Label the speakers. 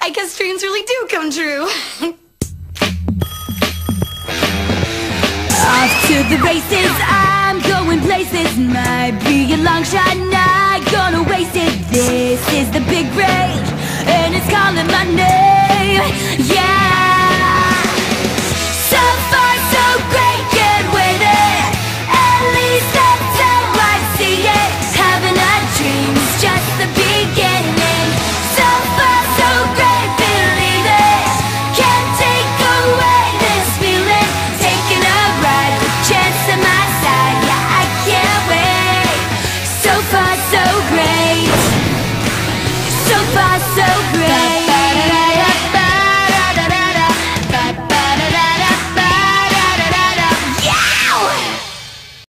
Speaker 1: I guess dreams really do come true.
Speaker 2: Off to the races, I'm going places. Might be a long shot, not gonna waste it. This is the big break, and it's calling my name. Yeah. So far, so great, can't wait it. At least that's how I see it. Having a dream's just the beginning. So far, so great, believe it. Can't take away this feeling. Taking a ride with chance on my side, yeah, I can't wait. So far